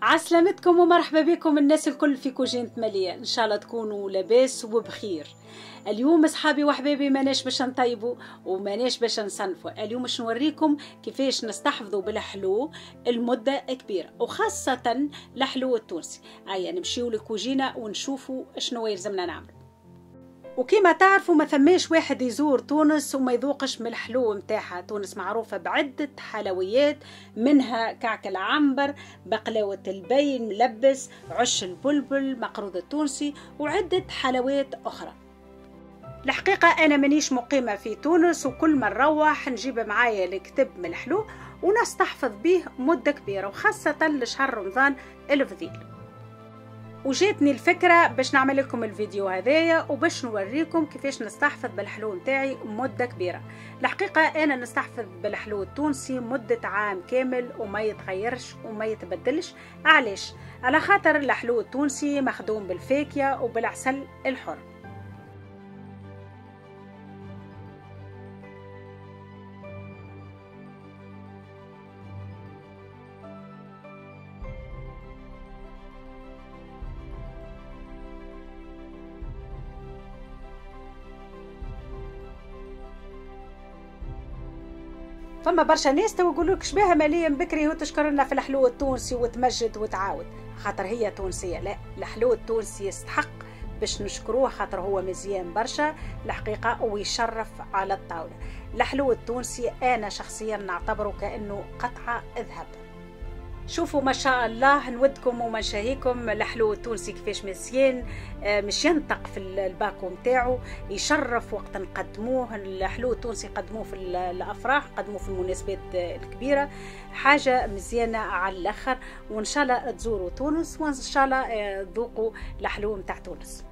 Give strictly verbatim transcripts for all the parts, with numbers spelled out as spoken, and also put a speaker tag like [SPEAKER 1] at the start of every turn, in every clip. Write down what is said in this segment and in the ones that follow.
[SPEAKER 1] عسلامتكم ومرحبا بكم الناس الكل في كوجينة مالية. ان شاء الله تكونوا لاباس وبخير. اليوم اصحابي وحبايبي ماناش باش نطيبوا وماناش باش نصنفوا. اليوم باش نوريكم كيفاش نستحفظوا بالحلو المدة كبيرة، وخاصة الحلو التونسي. هيا نمشيو للكوجينة ونشوفوا شنو يلزمنا نعمل. وكما تعرفوا ما ثماش واحد يزور تونس وما يذوقش من الحلو متاعها. تونس معروفة بعدة حلويات، منها كعك العنبر، بقلاوة البي الملبس، عش البلبل، مقروض التونسي، وعدة حلويات أخرى. الحقيقة أنا مانيش مقيمة في تونس، وكل ما نروح نجيب معايا الكتب من الحلو ونستحفظ به مدة كبيرة، وخاصة لشهر رمضان الفضيل. وجاتني الفكرة باش نعمل لكم الفيديو هذايا وباش نوريكم كيفاش نستحفظ بالحلو متاعي مدة كبيرة. الحقيقة أنا نستحفظ بالحلو التونسي مدة عام كامل وما يتغيرش وما يتبدلش. علاش؟ على خاطر الحلو التونسي مخدوم بالفاكهة وبالعسل الحر. فما برشا ناس تو يقولوا لك شبيها مالية من بكري وتشكر لنا في الحلو التونسي وتمجد وتعاود خاطر هي تونسية. لا، الحلو التونسي يستحق باش نشكروه خاطر هو مزيان برشا الحقيقة ويشرف على الطاولة. الحلو التونسي أنا شخصيا نعتبره كأنه قطعة ذهب. شوفوا ما شاء الله، نودكم ومنشاهيكم الحلو التونسي كيفاش مزيان مش ينطق في الباكو متاعو، يشرف وقت نقدموه. الحلو التونسي قدموه في الافراح، قدموه في المناسبات الكبيره، حاجه مزيانه على الاخر. وان شاء الله تزوروا تونس وان شاء الله تذوقوا الحلو متاع تونس.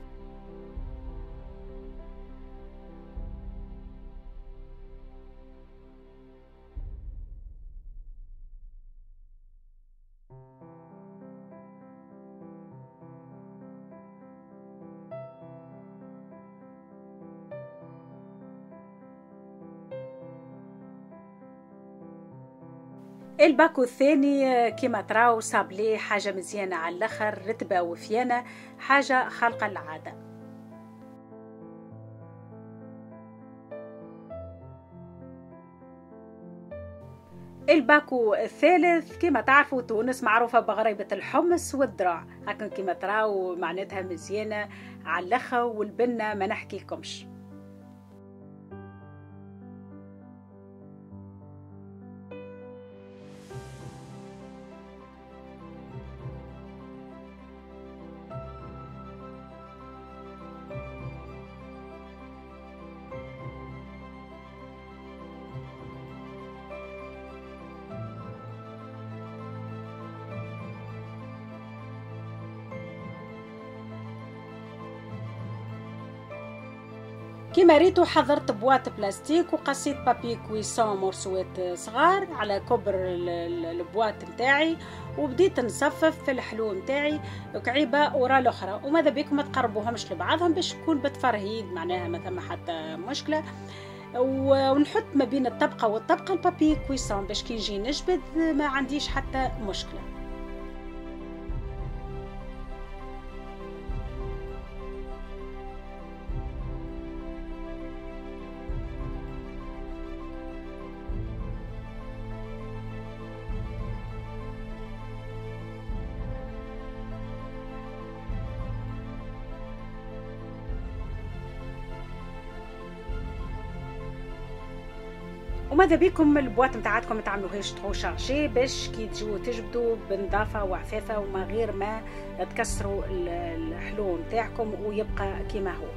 [SPEAKER 1] الباكو الثاني كما تراو صابليه حاجة مزيانة على الاخر، رتبة وفيانة، حاجة خالقة العادة. الباكو الثالث كما تعرفوا تونس معروفة بغريبة الحمص والذراع، هكا كما تراو معناتها مزيانة على الاخر، والبنة ما نحكي لكمش. كما ريتو حضرت بواط بلاستيك وقصيت بابي كويسون مرسوات صغار على كبر البواط متاعي، وبديت نصفف في الحلو متاعي كعيبه ورا الاخرى. وماذا بيكم ما تقربوهمش لبعضهم باش تكون بتفرهيد، معناها ما ثم حتى مشكله. ونحط ما بين الطبقه والطبقه البابي كويسون باش كي نجي نجبد ما عنديش حتى مشكله. وماذا بيكم البواط نتاعتكم ما تعملوهاش ترو شارجي باش كي تجوا تجبدوا بنظافه وعفافه وما غير ما تكسروا الحلو نتاعكم ويبقى كما هو.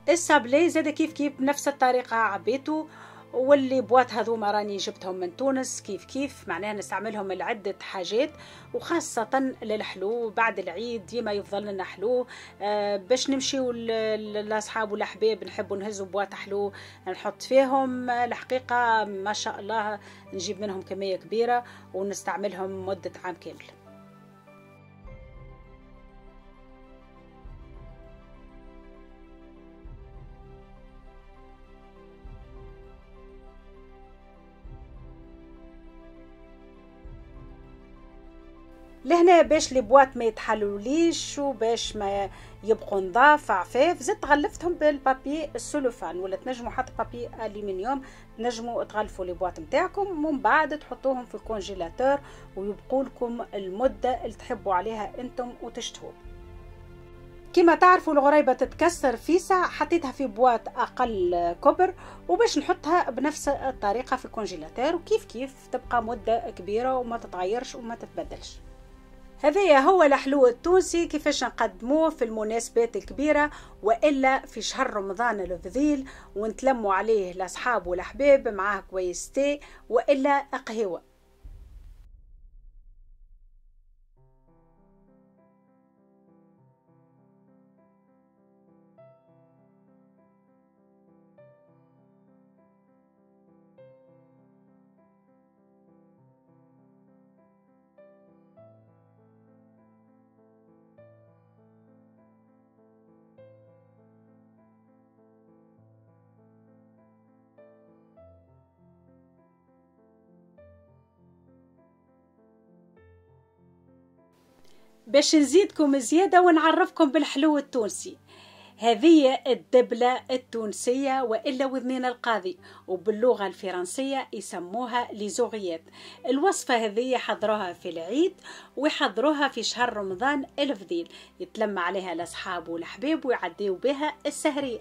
[SPEAKER 1] السابلي زاد كيف كيف بنفس الطريقة عبيته، واللي بوات هذوما راني جبتهم من تونس كيف كيف، معناها نستعملهم لعدة حاجات وخاصة للحلو بعد العيد ديما يفضل لنا حلو. آه باش نمشيو لاصحاب والاحباب نحبوا نهزوا بوات حلو نحط فيهم، الحقيقة ما شاء الله نجيب منهم كمية كبيرة ونستعملهم مدة عام كامل. لهنا باش البوات ما يتحلوليش وباش ما يبقوا نضاف عفاف، زدت غلفتهم بالبابي السلوفان، ولا تنجموا حتى بابي الومنيوم تنجموا تغلفوا البوات نتاعكم ومن بعد تحطوهم في الكونجيلاتور ويبقوا لكم المده اللي تحبوا عليها انتم وتشتهوا. كما تعرفوا الغريبه تتكسر في ساعه، حطيتها في بوات اقل كبر وباش نحطها بنفس الطريقه في الكونجيلاتور، وكيف كيف تبقى مده كبيره وما تتغيرش وما تتبدلش. هذا هو الحلو التونسي كيفاش نقدموه في المناسبات الكبيرة وإلا في شهر رمضان الفضيل ونتلموا عليه الأصحاب والأحباب معاه كويس تي وإلا قهوة. باش نزيدكم زيادة ونعرفكم بالحلو التونسي، هذه الدبلة التونسية وإلا وذنين القاضي، وباللغة الفرنسية يسموها ليزوغيات. الوصفة هذه حضروها في العيد ويحضروها في شهر رمضان الفضيل، يتلم عليها الأصحاب والأحباب ويعديوا بها السهرية.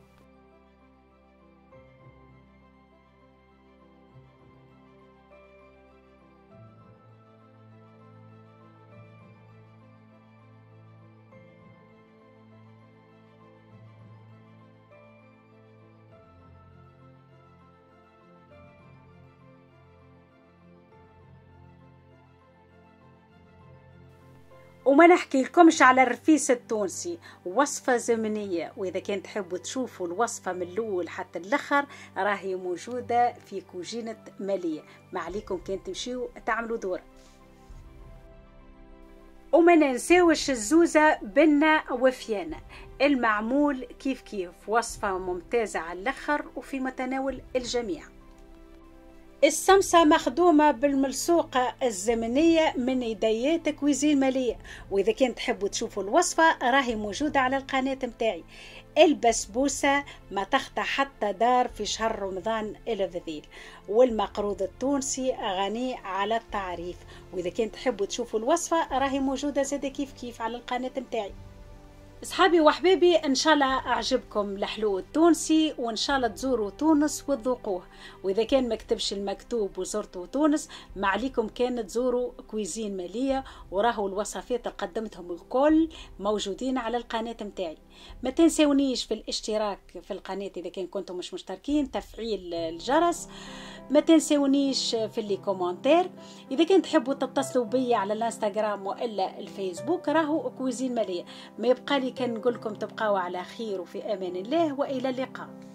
[SPEAKER 1] وما نحكي لكمش على الرفيس التونسي، وصفة زمنية، وإذا كان تحبوا تشوفوا الوصفة من الأول حتى الأخر راهي موجودة في كوجينة مالية، ما عليكم كان تمشيوا تعملوا دور. وما ننساوش الزوزة بنة وفيانة المعمول كيف كيف، وصفة ممتازة على الأخر وفي متناول الجميع. السمسة مخدومة بالملصوقة الزمنية من يديات كويزين مالية، وإذا كنت تحبوا تشوفوا الوصفة راهي موجودة على القناة متاعي. البسبوسة ما تخطى حتى دار في شهر رمضان الفضيل، والمقروض التونسي غني على التعريف، وإذا كنت تحبوا تشوفوا الوصفة راهي موجودة زادة كيف كيف على القناة متاعي. اصحابي واحبابي ان شاء الله اعجبكم الحلو التونسي، وان شاء الله تزوروا تونس وتذوقوه، واذا كان مكتبش المكتوب وزرتوا تونس ما عليكم كان تزوروا كويزين مالية، وراهو الوصفات اللي قدمتهم الكل موجودين على القناة متاعي. ما تنسونيش في الاشتراك في القناة اذا كان كنتم مش مشتركين، تفعيل الجرس، ما تنسونيش في اللي كومنتير. اذا كنت تحبوا تتصلوا بي على الانستغرام والا الفيسبوك راهو كويزين مالية. ما يبقى لي كان نقول لكم تبقاو على خير وفي امان الله، والى اللقاء.